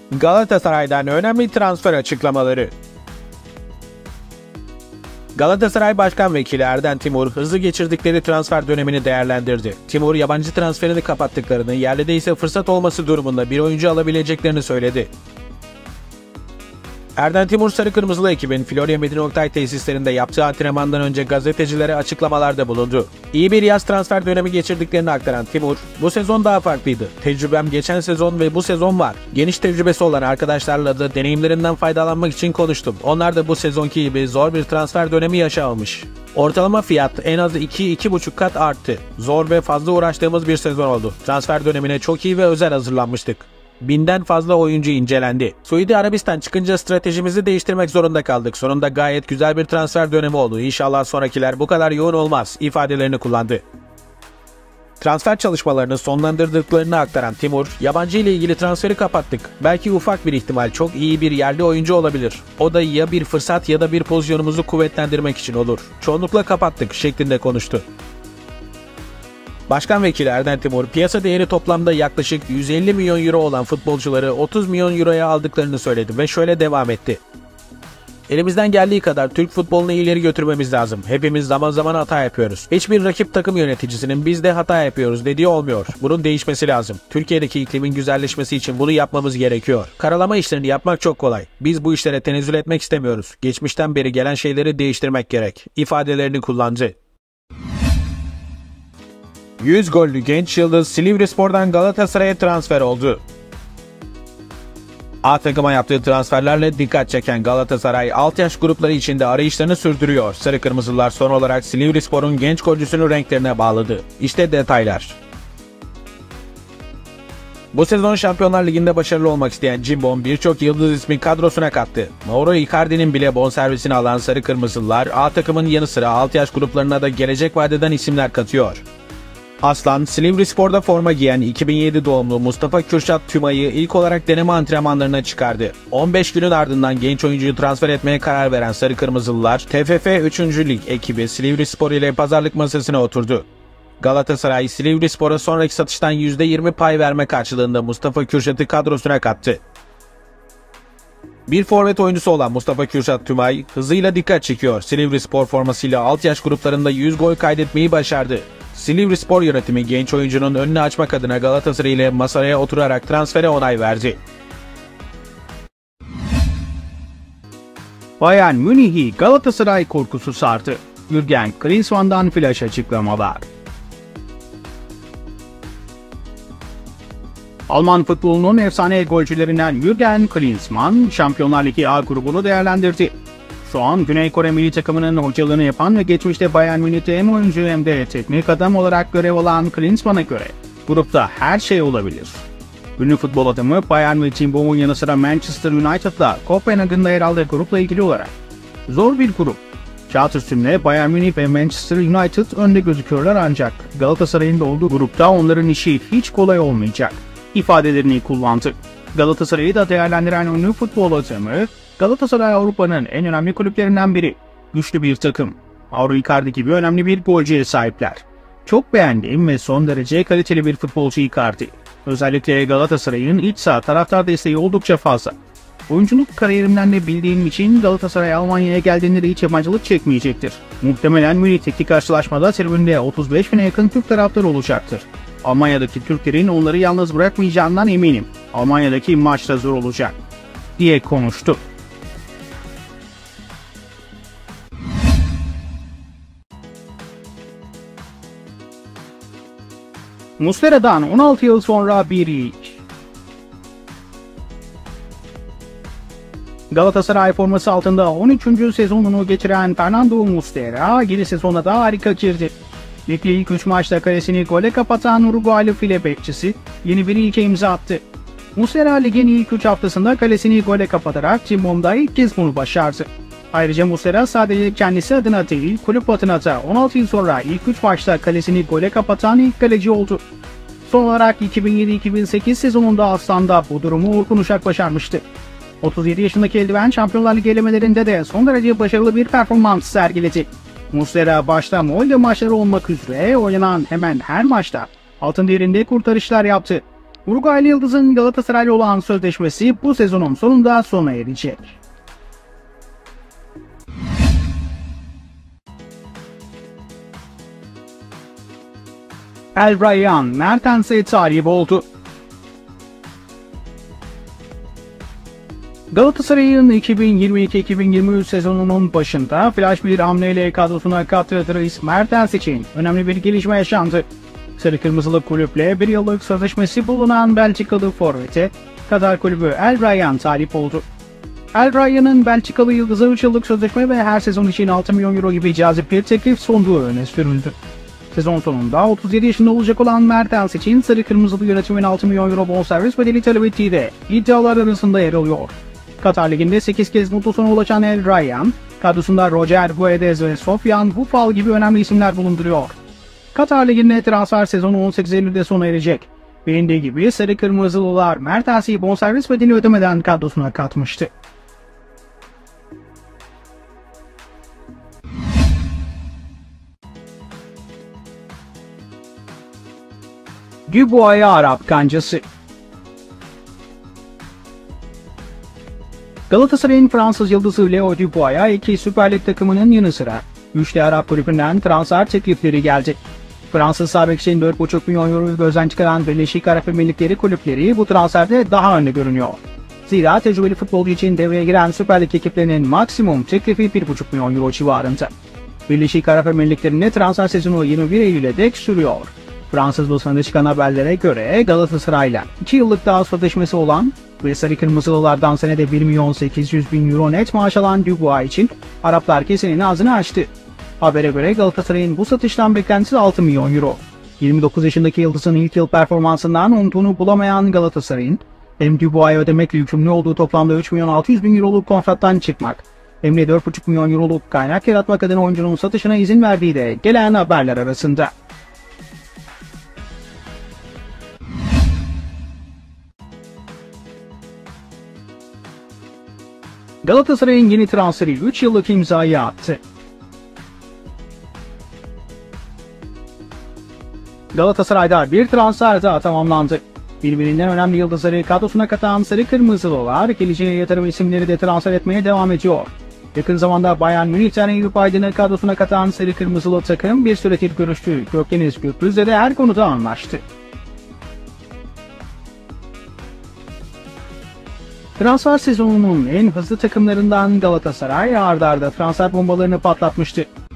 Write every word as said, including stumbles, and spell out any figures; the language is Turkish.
Galatasaray'dan önemli transfer açıklamaları. Galatasaray Başkan Vekili Erden Timur, hızlı geçirdikleri transfer dönemini değerlendirdi. Timur, yabancı transferini kapattıklarını, yerlide ise fırsat olması durumunda bir oyuncu alabileceklerini söyledi. Erden Timur, Sarı Kırmızılı ekibin Florya Metin Oktay tesislerinde yaptığı antrenmandan önce gazetecilere açıklamalarda bulundu. İyi bir yaz transfer dönemi geçirdiklerini aktaran Timur, "Bu sezon daha farklıydı. Tecrübem geçen sezon ve bu sezon var. Geniş tecrübesi olan arkadaşlarla da deneyimlerinden faydalanmak için konuştum. Onlar da bu sezonki gibi zor bir transfer dönemi yaşamamış. Ortalama fiyat en az iki iki buçuk kat arttı. Zor ve fazla uğraştığımız bir sezon oldu. Transfer dönemine çok iyi ve özel hazırlanmıştık. Binden fazla oyuncu incelendi. Suudi Arabistan çıkınca stratejimizi değiştirmek zorunda kaldık. Sonunda gayet güzel bir transfer dönemi oldu. İnşallah sonrakiler bu kadar yoğun olmaz" ifadelerini kullandı. Transfer çalışmalarını sonlandırdıklarını aktaran Timur, "Yabancı ile ilgili transferi kapattık. Belki ufak bir ihtimal çok iyi bir yerli oyuncu olabilir. O da ya bir fırsat ya da bir pozisyonumuzu kuvvetlendirmek için olur. Çoğunlukla kapattık" şeklinde konuştu. Başkan Vekili Erden Timur, piyasa değeri toplamda yaklaşık yüz elli milyon euro olan futbolcuları otuz milyon euroya aldıklarını söyledi ve şöyle devam etti. "Elimizden geldiği kadar Türk futbolunu ileri götürmemiz lazım. Hepimiz zaman zaman hata yapıyoruz. Hiçbir rakip takım yöneticisinin biz de hata yapıyoruz dediği olmuyor. Bunun değişmesi lazım. Türkiye'deki iklimin güzelleşmesi için bunu yapmamız gerekiyor. Karalama işlerini yapmak çok kolay. Biz bu işlere tenezzül etmek istemiyoruz. Geçmişten beri gelen şeyleri değiştirmek gerek" ifadelerini kullandı. yüz gollü genç yıldız Silivrispor'dan Galatasaray'a transfer oldu. A takıma yaptığı transferlerle dikkat çeken Galatasaray, alt yaş grupları içinde arayışlarını sürdürüyor. Sarı Kırmızılar son olarak Silivrispor'un genç golcüsünü renklerine bağladı. İşte detaylar. Bu sezon Şampiyonlar Ligi'nde başarılı olmak isteyen Cimbom birçok yıldız ismi kadrosuna kattı. Mauro Icardi'nin bile bonservisini alan Sarı Kırmızılar, A takımın yanı sıra alt yaş gruplarına da gelecek vadeden isimler katıyor. Aslan, Silivrispor'da forma giyen iki bin yedi doğumlu Mustafa Kürşat Tümay'ı ilk olarak deneme antrenmanlarına çıkardı. on beş günün ardından genç oyuncuyu transfer etmeye karar veren Sarı Kırmızılılar, T F F üçüncü Lig ekibi Silivrispor ile pazarlık masasına oturdu. Galatasaray, Silivrispor'a sonraki satıştan yüzde yirmi pay verme karşılığında Mustafa Kürşat'ı kadrosuna kattı. Bir forvet oyuncusu olan Mustafa Kürşat Tümay, hızıyla dikkat çekiyor. Silivrispor formasıyla alt yaş gruplarında yüz gol kaydetmeyi başardı. Silivrispor yönetimi genç oyuncunun önünü açmak adına Galatasaray ile masaya oturarak transfere onay verdi. Bayern Münih'i Galatasaray korkusu sardı. Jürgen Klinsmann'dan flash açıklamalar. Alman futbolunun efsane golcülerinden Jürgen Klinsmann, Şampiyonlar Ligi A grubunu değerlendirdi. Şu an Güney Kore milli takımının hocalığını yapan ve geçmişte Bayern Münih'te hem oyuncu hem de teknik adam olarak görev alan Klinsmann'a göre grupta her şey olabilir. Ünlü futbol adamı Bayern ve Cimbom'un yanı sıra Manchester United'la Kopenhag'ında yer aldığı grupla ilgili olarak zor bir grup. Kağıt üstünde Bayern Münih ve Manchester United önde gözüküyorlar ancak Galatasaray'ın da olduğu grupta onların işi hiç kolay olmayacak ifadelerini kullandı. Galatasaray'ı da değerlendiren ünlü futbol adamı, Galatasaray Avrupa'nın en önemli kulüplerinden biri. Güçlü bir takım. Mauro Icardi gibi önemli bir golcüye sahipler. Çok beğendiğim ve son derece kaliteli bir futbolcu Icardi. Özellikle Galatasaray'ın iç saha taraftar desteği oldukça fazla. Oyunculuk kariyerimden de bildiğim için Galatasaray Almanya'ya geldiğinde de hiç yabancılık çekmeyecektir. Muhtemelen Münih'teki karşılaşmada tribünde otuz beş bine yakın Türk taraftarı olacaktır. Almanya'daki Türklerin onları yalnız bırakmayacağından eminim. Almanya'daki maç da zor olacak diye konuştu. Muslera'dan on altı yıl sonra bir ilk. Galatasaray forması altında on üçüncü sezonunu geçiren Fernando Muslera yeni sezona da harika girdi. Ligde ilk üç maçta kalesini gole kapatan Uruguaylı file bekçisi yeni bir ilke imza attı. Muslera ligin ilk üç haftasında kalesini gole kapatarak Cimbom'da ilk kez bunu başardı. Ayrıca Muslera sadece kendisi adına değil kulüp adına da on altı yıl sonra ilk üç maçta kalesini gole kapatan ilk kaleci oldu. Son olarak iki bin yedi iki bin sekiz sezonunda Aslan'da bu durumu Orkun Uşak başarmıştı. otuz yedi yaşındaki eldiven Şampiyonlar Ligi elemelerinde de son derece başarılı bir performans sergiledi. Muslera başta Molde maçları olmak üzere oynanan hemen her maçta altın değerinde kurtarışlar yaptı. Uruguaylı yıldızın Galatasaray'la olan sözleşmesi bu sezonun sonunda sona erecek. El Rayyan, Mertens'e talip oldu. Galatasaray'ın iki bin yirmi iki iki bin yirmi üç sezonunun başında flash bir hamleyle kadrosuna kattığı Dries Mertens için önemli bir gelişme yaşandı. Sarı Kırmızılı kulüple bir yıllık sözleşmesi bulunan Belçikalı forvete Katar kulübü El Rayyan talip oldu. El Rayyan'ın Belçikalı yıldıza üç yıllık sözleşme ve her sezon için altı milyon euro gibi cazip bir teklif sunduğu öne sürüldü. Sezon sonunda otuz yedi yaşında olacak olan Mertens için Sarı Kırmızılı yönetimin altı milyon euro bonservis bedeli talep ettiği de iddialar arasında yer alıyor. Katar Ligi'nde sekiz kez mutlu sona ulaşan El Rayyan, kadrosunda Roger Guedes ve Sofiane Boufal gibi önemli isimler bulunduruyor. Katar Ligi'nde transfer sezonu on sekiz Eylül'de sona erecek. Bilindiği gibi Sarı Kırmızılılar Mertens'i bonservis bedeli ödemeden kadrosuna katmıştı. Dubois'a Arap kancası. Galatasaray'ın Fransız yıldızı Leo Dubois'a iki Süper Lig takımının yanı sıra üç de Arap kulübünden transfer teklifleri geldi. Fransız sağ bek için dört buçuk milyon euroyu gözden çıkaran Birleşik Arap Emirlikleri kulüpleri bu transferde daha önde görünüyor. Zira tecrübeli futbolcu için devreye giren Süper Lig ekiplerinin maksimum teklifi bir buçuk milyon euro civarında. Birleşik Arap Emirlikleri'nde transfer sezonu yirmi bir Eylül'e dek sürüyor. Fransız basınında çıkan haberlere göre Galatasaray'la iki yıllık daha sözleşmesi olan ve Sarı Kırmızılılardan senede bir milyon sekiz yüz bin euro net maaş alan Dubois için Araplar kesenin ağzını açtı. Habere göre Galatasaray'ın bu satıştan beklentisi altı milyon euro. yirmi dokuz yaşındaki yıldızın ilk yıl performansından umduğunu bulamayan Galatasaray'ın hem Dubois'a ödemekle yükümlü olduğu toplamda üç milyon altı yüz bin euroluk kontrattan çıkmak hem de dört buçuk milyon euroluk kaynak yaratmak adına oyuncunun satışına izin verdiği de gelen haberler arasında. Galatasaray'ın yeni transferi üç yıllık imzayı attı. Galatasaray'da bir transfer daha tamamlandı. Birbirinden önemli yıldızları kadrosuna katan Sarı Kırmızılılar, geleceğe yatırım isimleri de transfer etmeye devam ediyor. Yakın zamanda Bayern Münih'ten Eyüp Aydın'ı kadrosuna katan Sarı Kırmızılı takım bir süredir görüştü. Gökdeniz Gürbüz'le de her konuda anlaştı. Transfer sezonunun en hızlı takımlarından Galatasaray ard arda transfer bombalarını patlatmıştı.